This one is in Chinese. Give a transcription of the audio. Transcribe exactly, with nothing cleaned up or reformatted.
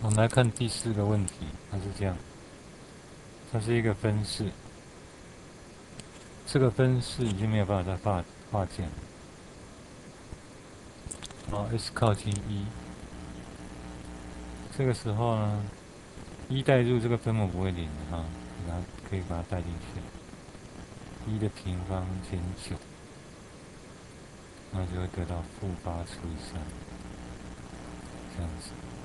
我们来看第四个问题，它是这样，它是一个分式，这个分式已经没有办法再化化简了。好，s 靠近一，这个时候呢，一代入这个分母不会零的哈，然后可以把它带进去，一的平方减九，那就会得到负八除以三，这样子。